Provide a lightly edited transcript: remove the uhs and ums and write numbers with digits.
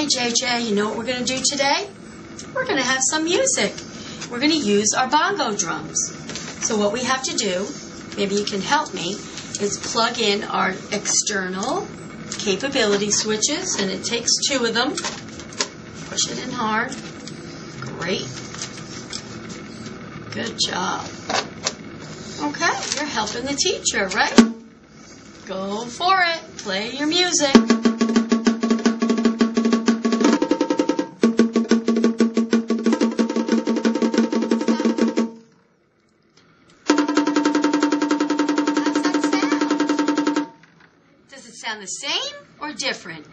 JJ, you know what we're going to do today? We're going to have some music. We're going to use our bongo drums. So what we have to do, maybe you can help me, is plug in our external capability switches, and it takes 2 of them. Push it in hard. Great. Good job. Okay, you're helping the teacher, right? Go for it. Play your music. How's that sound? Does it sound the same or different?